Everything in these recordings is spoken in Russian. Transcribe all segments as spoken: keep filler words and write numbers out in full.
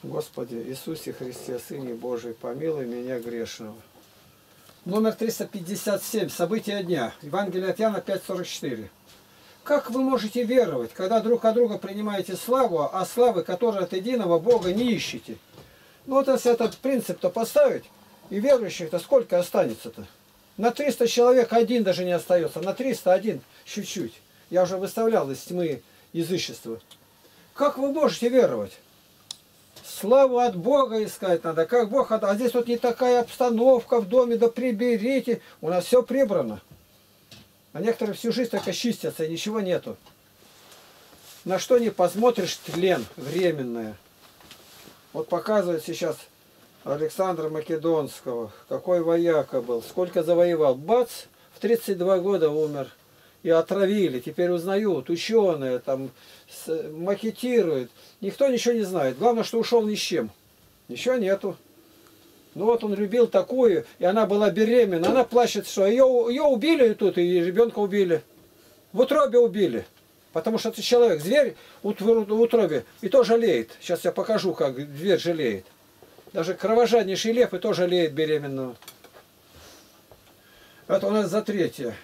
Господи Иисусе Христе, Сыне Божий, помилуй меня грешного. Номер триста пятьдесят семь. События дня. Евангелие от Иоанна пять сорок четыре. Как вы можете веровать, когда друг от друга принимаете славу, а славы, которой от единого Бога, не ищете? Ну вот если этот принцип-то поставить, и верующих-то сколько останется-то? На триста человек один даже не остается, на триста один чуть-чуть. Я уже выставлял из тьмы язычества. Как вы можете веровать? Славу от Бога искать надо. Как Бог, а здесь вот не такая обстановка в доме, да приберите. У нас все прибрано. А некоторые всю жизнь только чистятся, и ничего нету. На что не посмотришь, тлен временное. Вот показывает сейчас Александра Македонского, какой вояка был, сколько завоевал. Бац, в тридцать два года умер. И отравили. Теперь узнают, ученые там макетируют. Никто ничего не знает. Главное, что ушел ни с чем. Ничего нету. Ну вот он любил такую, и она была беременна. Она плачет, что ее, ее убили тут, и ребенка убили. В утробе убили. Потому что это человек, зверь в утробе, и то жалеет. Сейчас я покажу, как зверь жалеет. Даже кровожаднейший лев и то жалеет беременного. Это у нас за третье.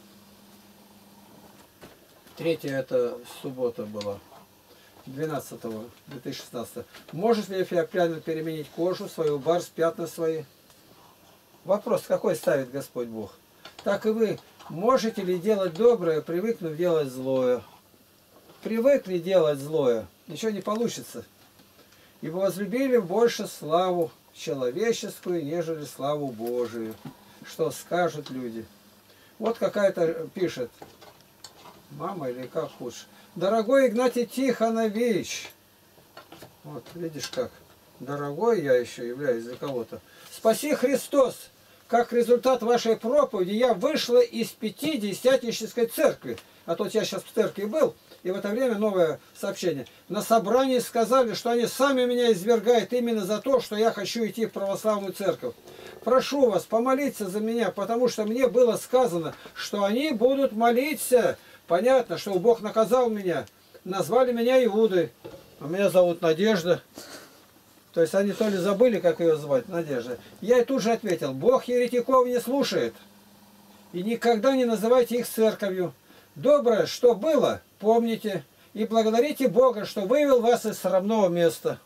Третья это суббота была, двенадцатого две тысячи шестнадцатого. Может ли Феоклянин переменить кожу, свою барс, пятна свои? Вопрос, какой ставит Господь Бог? Так и вы, можете ли делать доброе, привыкнув делать злое? Привыкли делать злое, ничего не получится. Ибо возлюбили больше славу человеческую, нежели славу Божию. Что скажут люди? Вот какая-то пишет. Мама или как лучше. Дорогой Игнатий Тихонович. Вот, видишь как. Дорогой я еще являюсь для кого-то. Спаси Христос. Как результат вашей проповеди я вышла из Пятидесятнической церкви. А то я сейчас в церкви был. И в это время новое сообщение. На собрании сказали, что они сами меня извергают именно за то, что я хочу идти в православную церковь. Прошу вас помолиться за меня, потому что мне было сказано, что они будут молиться. Понятно, что Бог наказал меня. Назвали меня Иудой. А меня зовут Надежда. То есть они то ли забыли, как ее звать, Надежда. Я и тут же ответил, Бог еретиков не слушает. И никогда не называйте их церковью. Доброе, что было, помните. И благодарите Бога, что вывел вас из срамного места.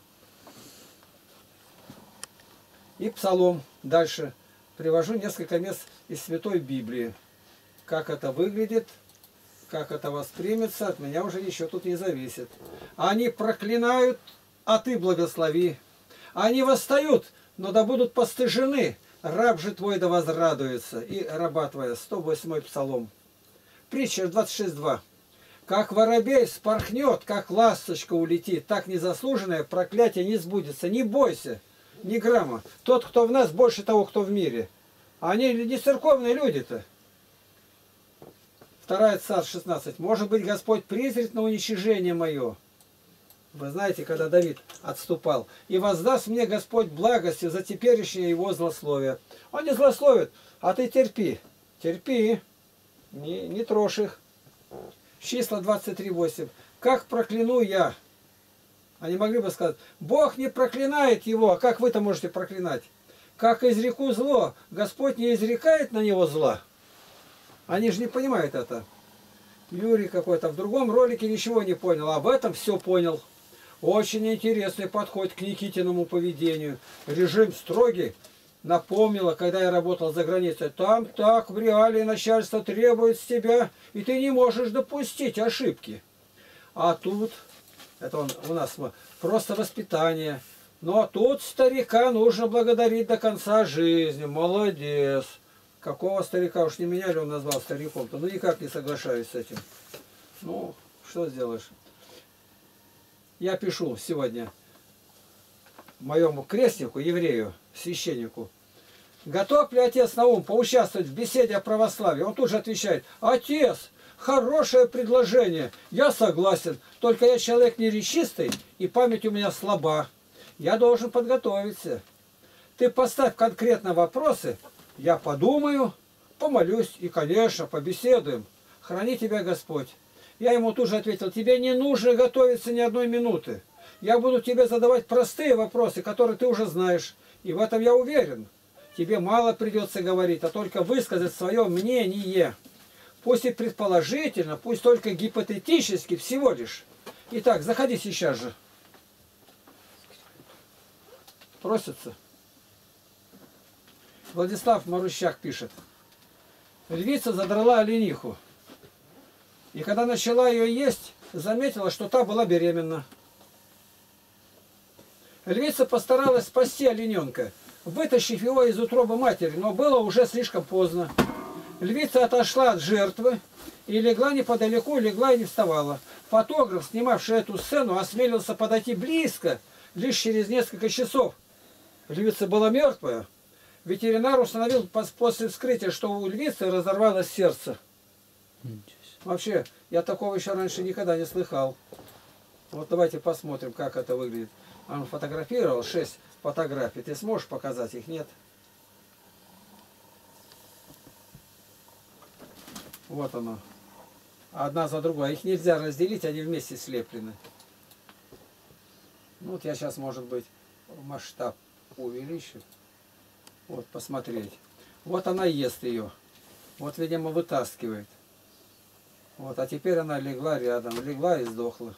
И псалом. Дальше. Привожу несколько мест из Святой Библии. Как это выглядит. Как это воспримется, от меня уже ничего тут не зависит. Они проклинают, а ты благослови. Они восстают, но да будут постыжены. Раб же твой да возрадуется. И раба твоя, сто восьмой псалом. Притча двадцать шесть два. Как воробей спорхнет, как ласточка улетит, так незаслуженное проклятие не сбудется. Не бойся, ни грамма. Тот, кто в нас, больше того, кто в мире. Они не церковные люди-то. Вторая Царств шестнадцать. Может быть, Господь презрит на уничижение мое. Вы знаете, когда Давид отступал. И воздаст мне Господь благостью за теперешнее его злословие. Он не злословит, а ты терпи. Терпи. Не, не трожь их. Числа двадцать три восемь. Как прокляну я? Они могли бы сказать, Бог не проклинает его, а как вы-то можете проклинать? Как изреку зло, Господь не изрекает на него зла. Они же не понимают это. Юрий какой-то в другом ролике ничего не понял, а в этом все понял. Очень интересный подход к Никитиному поведению. Режим строгий. Напомнила, когда я работал за границей. Там так в реалии начальство требует с тебя, и ты не можешь допустить ошибки. А тут, это он, у нас просто воспитание. Но тут старика нужно благодарить до конца жизни. Молодец. Какого старика? Уж не меня ли он назвал стариком-то? Ну, никак не соглашаюсь с этим. Ну, что сделаешь? Я пишу сегодня моему крестнику, еврею, священнику. Готов ли отец Наум поучаствовать в беседе о православии? Он тут же отвечает. Отец, хорошее предложение. Я согласен. Только я человек неречистый, и память у меня слаба. Я должен подготовиться. Ты поставь конкретно вопросы. Я подумаю, помолюсь и, конечно, побеседуем. Храни тебя Господь. Я ему тут же ответил, тебе не нужно готовиться ни одной минуты. Я буду тебе задавать простые вопросы, которые ты уже знаешь. И в этом я уверен. Тебе мало придется говорить, а только высказать свое мнение. Пусть и предположительно, пусть только гипотетически, всего лишь. Итак, заходи сейчас же. Просится. Владислав Марущак пишет. Львица задрала олениху. И когда начала ее есть, заметила, что та была беременна. Львица постаралась спасти олененка, вытащив его из утробы матери, но было уже слишком поздно. Львица отошла от жертвы и легла неподалеку, легла и не вставала. Фотограф, снимавший эту сцену, осмелился подойти близко, лишь через несколько часов. Львица была мертвая. Ветеринар установил после вскрытия, что у львицы разорвалось сердце. Вообще, я такого еще раньше никогда не слыхал. Вот давайте посмотрим, как это выглядит. Он фотографировал шесть фотографий. Ты сможешь показать их? Нет. Вот оно. Одна за другой. Их нельзя разделить, они вместе слеплены. Ну, вот я сейчас, может быть, масштаб увеличу. Вот, посмотреть. Вот она ест ее. Вот, видимо, вытаскивает. Вот, а теперь она легла рядом. Легла и сдохла.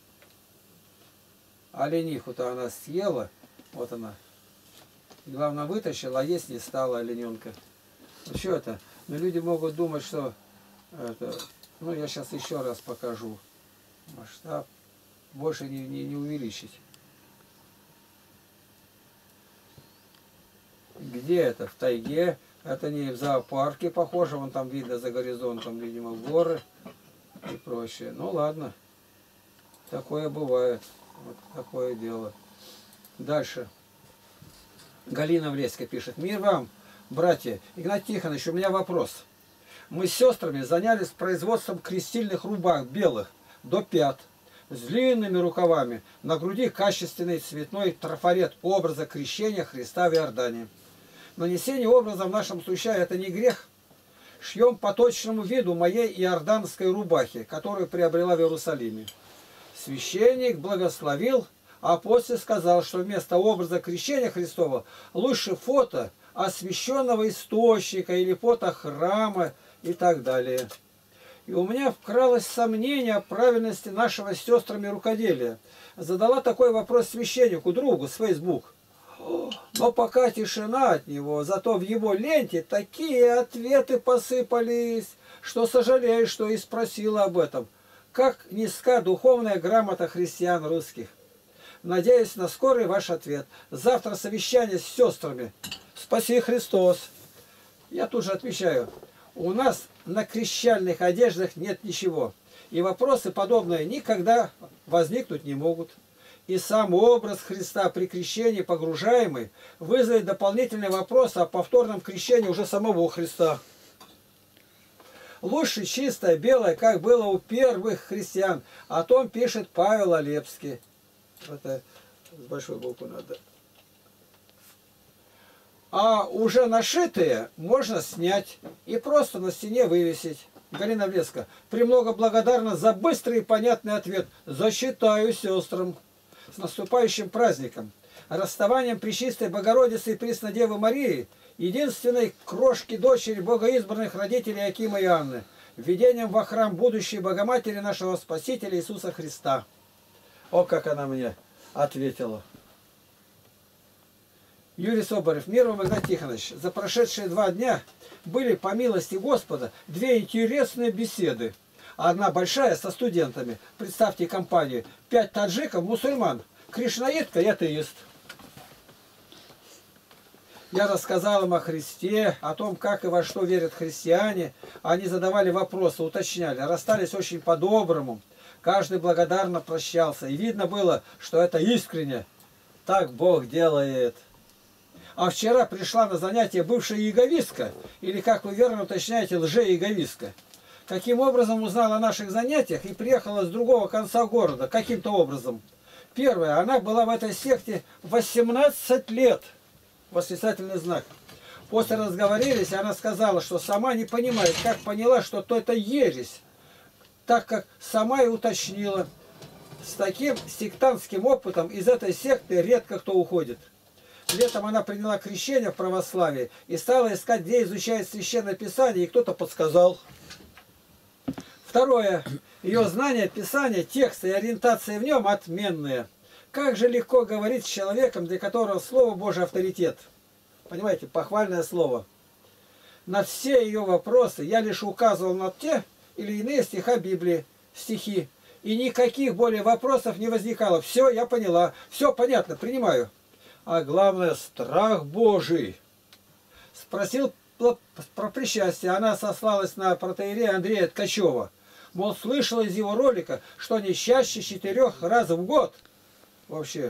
Олениху-то она съела. Вот она. Главное, вытащила, а есть не стала олененка. Ну, что это? Ну, люди могут думать, что... Это, ну, я сейчас еще раз покажу. Масштаб. Больше не, не, не увеличить. Где это? В тайге. Это не в зоопарке похоже. Вон там видно за горизонтом, видимо, горы и прочее. Ну, ладно. Такое бывает. Вот такое дело. Дальше. Галина Влеська пишет. Мир вам, братья. Игнатий Тихонович, у меня вопрос. Мы с сестрами занялись производством крестильных рубах белых до пят, с длинными рукавами, на груди качественный цветной трафарет образа крещения Христа в Иордане. Нанесение образа в нашем случае это не грех. Шьем по точному виду моей иорданской рубахи, которую приобрела в Иерусалиме. Священник благословил, а после сказал, что вместо образа крещения Христова лучше фото освященного источника или фото храма и так далее. И у меня вкралось сомнение о правильности нашего с сестрами рукоделия. Задала такой вопрос священнику, другу с Facebook. Но пока тишина от него, зато в его ленте такие ответы посыпались, что сожалею, что и спросила об этом. Как низка духовная грамота христиан русских. Надеюсь на скорый ваш ответ. Завтра совещание с сестрами. Спаси Христос. Я тут же отвечаю. У нас на крещальных одеждах нет ничего. И вопросы подобные никогда возникнуть не могут. И сам образ Христа при крещении погружаемый вызовет дополнительный вопрос о повторном крещении уже самого Христа. Лучше чистое, белое, как было у первых христиан. О том пишет Павел Олепский. Это с большой буквы надо. А уже нашитые можно снять и просто на стене вывесить. Галина Влеска. Премного благодарна за быстрый и понятный ответ. Зачитаю сестрам. С наступающим праздником. Расставанием Пречистой Богородицы и Преснодевы Марии, единственной крошки дочери богоизбранных родителей Акима и Анны, введением во храм будущей Богоматери нашего Спасителя Иисуса Христа. О, как она мне ответила. Юрий Соболев. Мир вам, Игнатий Тихонович. За прошедшие два дня были, по милости Господа, две интересные беседы. Одна большая со студентами. Представьте компанию. Пять таджиков, мусульман, кришнаитка и атеист. Я рассказал им о Христе, о том, как и во что верят христиане. Они задавали вопросы, уточняли. Расстались очень по-доброму. Каждый благодарно прощался. И видно было, что это искренне. Так Бог делает. А вчера пришла на занятие бывшая яговистка, или, как вы верно уточняете, лже-яговистка. Каким образом узнала о наших занятиях и приехала с другого конца города? Каким-то образом. Первое, она была в этой секте восемнадцать лет. Восклицательный знак. После разговорились, она сказала, что сама не понимает, как поняла, что то это ересь. Так как сама и уточнила. С таким сектантским опытом из этой секты редко кто уходит. Летом она приняла крещение в православии и стала искать, где изучает Священное Писание, и кто-то подсказал. Второе. Ее знание Писания, текста и ориентация в нем отменные. Как же легко говорить с человеком, для которого Слово Божие авторитет. Понимаете, похвальное слово. На все ее вопросы я лишь указывал на те или иные стиха Библии, стихи. И никаких более вопросов не возникало. Все, я поняла. Все понятно, принимаю. А главное, страх Божий. Спросил про причастие. Она сослалась на протоиерея Андрея Ткачева. Мол, слышала из его ролика, что не чаще четырех раз в год. Вообще,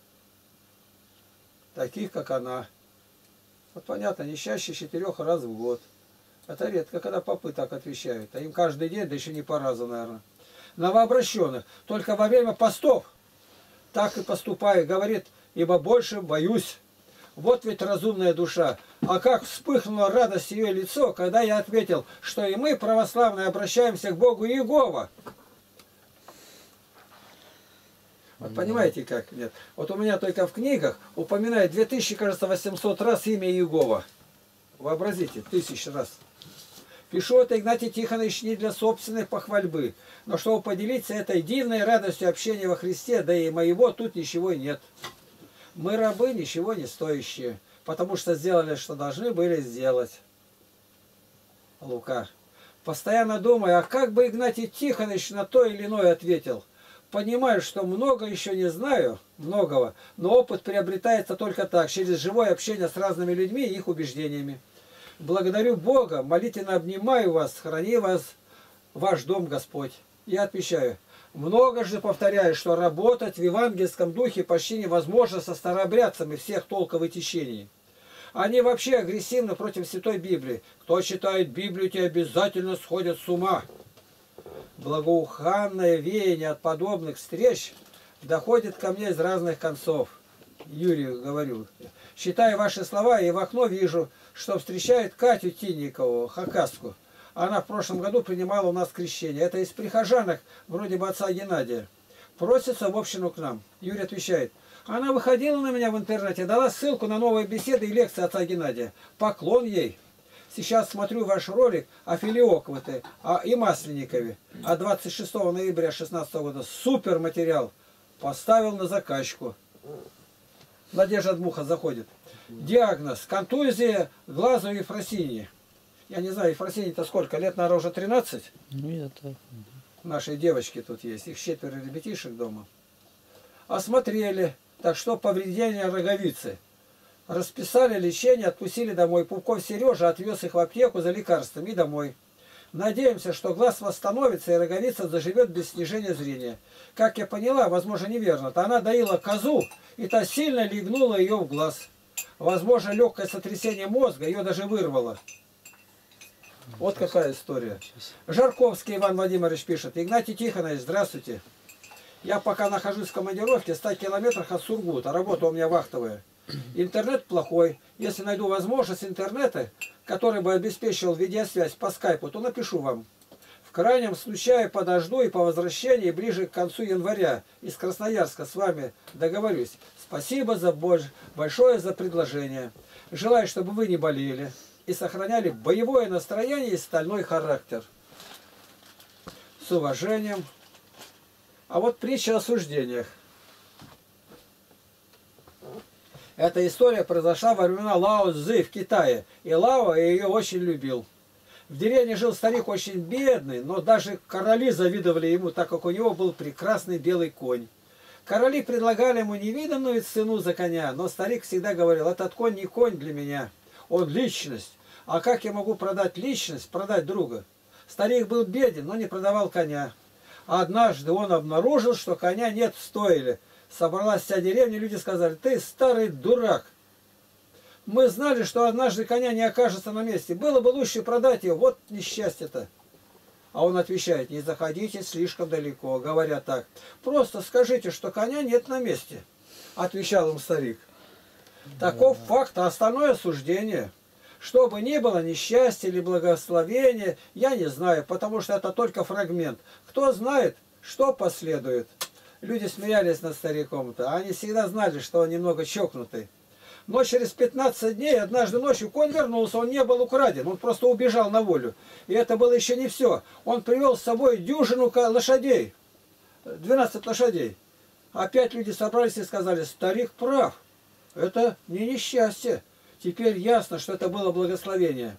таких, как она. Вот понятно, не чаще четырех раз в год. Это редко, когда попы так отвечают. А им каждый день, да еще не по разу, наверное. Новообращенных. Только во время постов так и поступаю. Говорит, ибо больше боюсь. Вот ведь разумная душа. А как вспыхнула радость ее лицо, когда я ответил, что и мы, православные, обращаемся к Богу Иегова. Вот понимаете как? Нет. Вот у меня только в книгах упоминает две тысячи, кажется, восемьсот раз имя Иегова. Вообразите, тысяч раз. Пишу это, Игнатий Тихонович, не для собственной похвальбы, но чтобы поделиться этой дивной радостью общения во Христе, да и моего тут ничего и нет. Мы рабы, ничего не стоящие, потому что сделали, что должны были сделать. Лука. Постоянно думаю, а как бы Игнатий Тихонович на то или иное ответил? Понимаю, что много еще не знаю, многого, но опыт приобретается только так, через живое общение с разными людьми и их убеждениями. Благодарю Бога, молитвенно обнимаю вас, храни вас, ваш дом Господь. Я отвечаю, много же повторяю, что работать в евангельском духе почти невозможно со старообрядцами всех толков и течений. Они вообще агрессивны против Святой Библии. Кто читает Библию, те обязательно сходят с ума. Благоуханное веяние от подобных встреч доходит ко мне из разных концов. Юрию говорю. Читаю ваши слова и в окно вижу, что встречает Катю Тинникову, хакаску. Она в прошлом году принимала у нас крещение. Это из прихожанок, вроде бы отца Геннадия. Просится в общину к нам. Юрий отвечает. Она выходила на меня в интернете, дала ссылку на новые беседы и лекции отца Геннадия. Поклон ей. Сейчас смотрю ваш ролик о Филиоковой и Масленникове. А двадцать шестого ноября две тысячи шестнадцатого года супер материал. Поставил на закачку. Надежда Дмуха заходит. Диагноз. Контузия глаза Ефросинии. Я не знаю, Ефросинии-то сколько? Лет, наверное, уже тринадцать? Ну, я так. Наши девочки тут есть. Их четверо ребятишек дома. Осмотрели. Так что повреждение роговицы. Расписали лечение, отпустили домой. Пупков Сережа отвез их в аптеку за лекарствами и домой. Надеемся, что глаз восстановится и роговица заживет без снижения зрения. Как я поняла, возможно, неверно, то она доила козу, и та сильно легнула ее в глаз. Возможно, легкое сотрясение мозга ее даже вырвало. Вот какая история. Жарковский Иван Владимирович пишет. Игнатий Тихонович, здравствуйте. Я пока нахожусь в командировке в ста километрах от Сургута. Работа у меня вахтовая. Интернет плохой. Если найду возможность интернета, который бы обеспечивал видеосвязь по скайпу, то напишу вам. В крайнем случае подожду и по возвращении ближе к концу января из Красноярска с вами договорюсь. Спасибо за большое за предложение. Желаю, чтобы вы не болели и сохраняли боевое настроение и стальной характер. С уважением. А вот притча о суждениях. Эта история произошла во времена Лао Цзы в Китае. И Лао ее очень любил. В деревне жил старик очень бедный, но даже короли завидовали ему, так как у него был прекрасный белый конь. Короли предлагали ему невиданную цену за коня, но старик всегда говорил, этот конь не конь для меня, он личность. А как я могу продать личность, продать друга? Старик был беден, но не продавал коня. А однажды он обнаружил, что коня нет в стойле. Собралась вся деревня, люди сказали, ты старый дурак. Мы знали, что однажды коня не окажется на месте. Было бы лучше продать его, вот несчастье-то. А он отвечает, не заходите слишком далеко, говоря так. Просто скажите, что коня нет на месте. Отвечал им старик. Таков факт, а остальное суждение. Что бы ни было, несчастье или благословение, я не знаю, потому что это только фрагмент. Кто знает, что последует. Люди смеялись над стариком-то. Они всегда знали, что он немного чокнутый. Но через пятнадцать дней, однажды ночью, конь вернулся, он не был украден, он просто убежал на волю. И это было еще не все. Он привел с собой дюжину лошадей, двенадцать лошадей. Опять люди собрались и сказали: старик прав, это не несчастье. Теперь ясно, что это было благословение.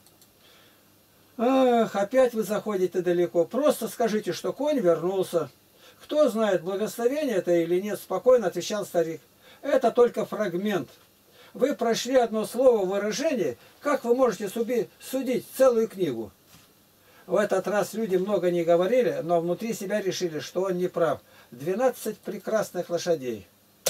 Ах, опять вы заходите далеко. Просто скажите, что конь вернулся. Кто знает, благословение это или нет, спокойно отвечал старик. Это только фрагмент. Вы прошли одно слово выражение, как вы можете судить целую книгу? В этот раз люди много не говорили, но внутри себя решили, что он не прав. двенадцать прекрасных лошадей.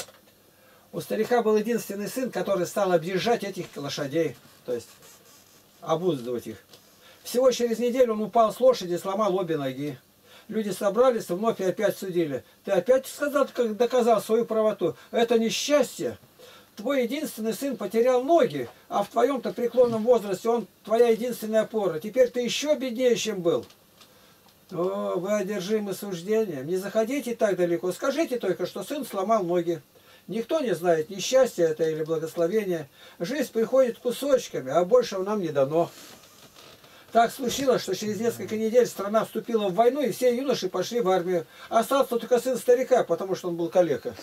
У старика был единственный сын, который стал объезжать этих лошадей, то есть обуздывать их. Всего через неделю он упал с лошади и сломал обе ноги. Люди собрались и вновь и опять судили. Ты опять сказал, как доказал свою правоту. Это несчастье. Твой единственный сын потерял ноги, а в твоем-то преклонном возрасте он твоя единственная опора. Теперь ты еще беднее, чем был. О, вы одержимы суждением. Не заходите так далеко. Скажите только, что сын сломал ноги. Никто не знает, несчастье это или благословение. Жизнь приходит кусочками, а большего нам не дано. Так случилось, что через несколько недель страна вступила в войну, и все юноши пошли в армию. Остался только сын старика, потому что он был калека.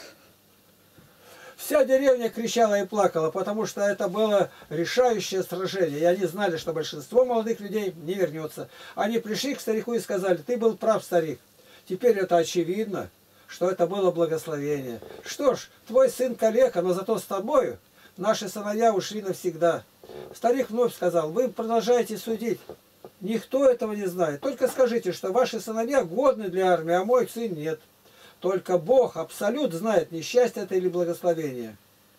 Вся деревня кричала и плакала, потому что это было решающее сражение. И они знали, что большинство молодых людей не вернется. Они пришли к старику и сказали: ты был прав, старик. Теперь это очевидно, что это было благословение. Что ж, твой сын калека, но зато с тобою наши сыновья ушли навсегда. Старик вновь сказал: вы продолжаете судить. Никто этого не знает. Только скажите, что ваши сыновья годны для армии, а мой сын нет. Только Бог, Абсолют, знает, несчастье это или благословение.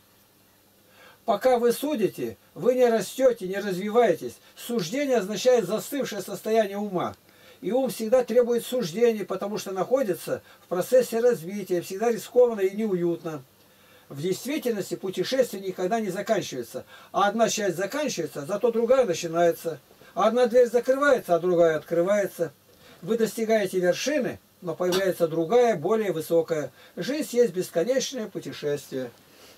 Пока вы судите, вы не растете, не развиваетесь. Суждение означает застывшее состояние ума. И ум всегда требует суждений, потому что находится в процессе развития, всегда рискованно и неуютно. В действительности путешествие никогда не заканчивается. А одна часть заканчивается, зато другая начинается. Одна дверь закрывается, а другая открывается. Вы достигаете вершины, но появляется другая, более высокая. Жизнь есть бесконечное путешествие.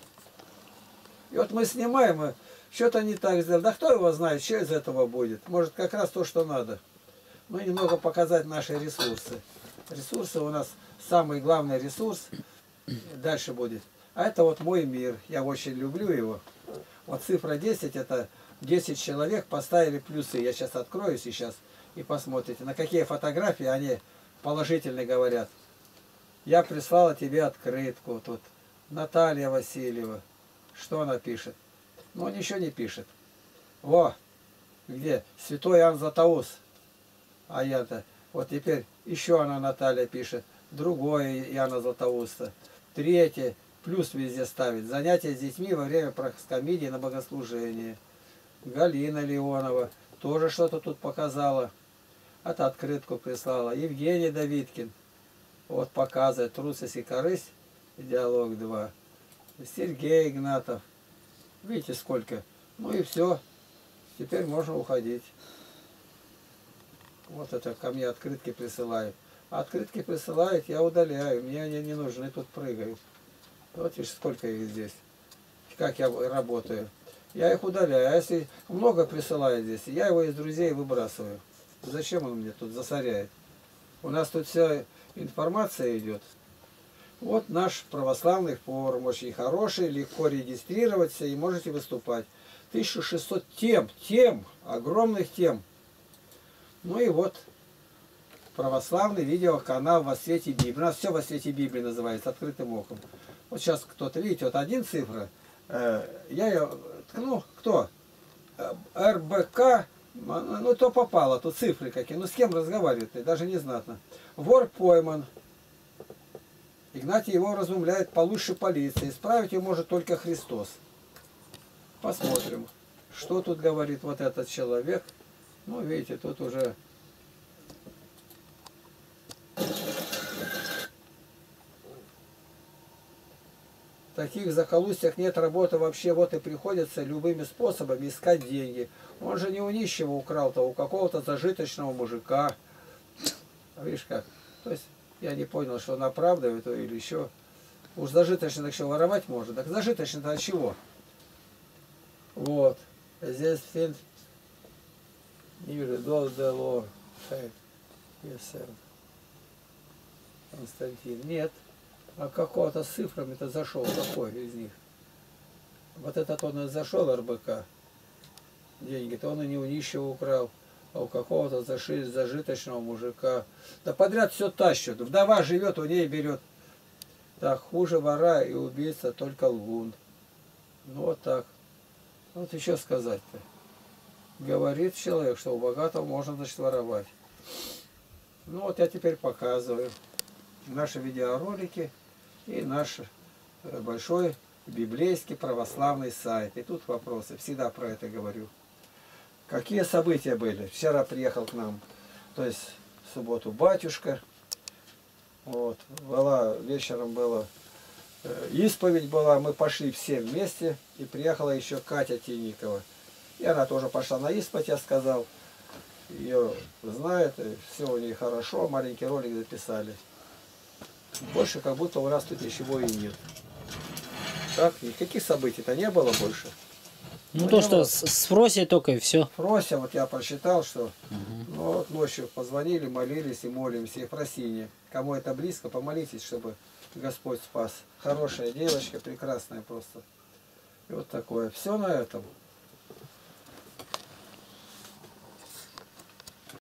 И вот мы снимаем, и что-то не так сделали. Да кто его знает, что из этого будет? Может, как раз то, что надо. Ну, немного показать наши ресурсы. Ресурсы у нас самый главный ресурс. Дальше будет. А это вот мой мир. Я очень люблю его. Вот цифра десять, это десять человек поставили плюсы. Я сейчас открою сейчас и посмотрите, на какие фотографии они положительно говорят. Я прислала тебе открытку. Тут Наталья Васильева. Что она пишет? Ну, он ничего не пишет. Во! Где? Святой Иоанн Златоуст. А я-то... Вот теперь еще она, Наталья, пишет. Другое Иоанна Златоуста. Третье. Плюс везде ставит. Занятия с детьми во время проскомидии на богослужении. Галина Леонова тоже что-то тут показала. Это открытку прислала. Евгений Давидкин. Вот показывает трусость и корысть. Диалог два. Сергей Игнатов. Видите, сколько. Ну и все. Теперь можно уходить. Вот это ко мне открытки присылают. А открытки присылают, я удаляю. Мне они не нужны, тут прыгают. Вот видишь, сколько их здесь. Как я работаю. Я их удаляю. А если много присылают здесь, я его из друзей выбрасываю. Зачем он мне тут засоряет? У нас тут вся информация идет. Вот наш православный форум. Очень хороший, легко регистрироваться и можете выступать. тысяча шестьсот тем, тем, огромных тем. Ну и вот православный видеоканал «Во свете Библии». У нас все «Во свете Библии» называется, открытым оком. Вот сейчас кто-то, видите, вот один цифра. Э, я ее ткну, кто? эр бэ ка, ну то попало, тут цифры какие. Ну с кем разговаривает, даже не знатно. Вор пойман. Игнатий его разумляет получше полиции. Исправить его может только Христос. Посмотрим, что тут говорит вот этот человек. Ну, видите, тут уже... В таких захолустьях нет работы вообще, вот и приходится любыми способами искать деньги. Он же не у нищего украл-то, у какого-то зажиточного мужика. Видишь как? То есть Я не понял, что он оправдывает его или еще. Уж зажиточный так что воровать может. Так зажиточный-то от чего? Вот. Здесь фильм Юрий Долдало. Константин. Нет. А какого-то с цифрами-то зашел. Какой из них? Вот этот он и зашел, эр бэ ка. Деньги-то он и не у нищего украл, а у какого-то зажиточного мужика. Да подряд все тащат. Вдова живет, у ней берет. Так, хуже вора и убийца только лгун. Ну вот так. Вот еще сказать-то. Говорит человек, что у богатого можно, значит, воровать. Ну вот я теперь показываю наши видеоролики и наш большой библейский православный сайт. И тут вопросы. Всегда про это говорю. Какие события были? Вчера приехал к нам, то есть в субботу батюшка. Вот, была, вечером была э, исповедь была, мы пошли все вместе, и приехала еще Катя Тинникова. И она тоже пошла на исповедь, я сказал, ее знает, и все у нее хорошо, маленький ролик записали. Больше как будто у нас тут ничего и нет. Так, никаких событий-то не было больше. Ну, то, что с, с Фроси только и все. Фрося, вот я прочитал, что Угу. ну, вот ночью позвонили, молились и молимся, и просили. Кому это близко, помолитесь, чтобы Господь спас. Хорошая девочка, прекрасная просто. И вот такое. Все на этом.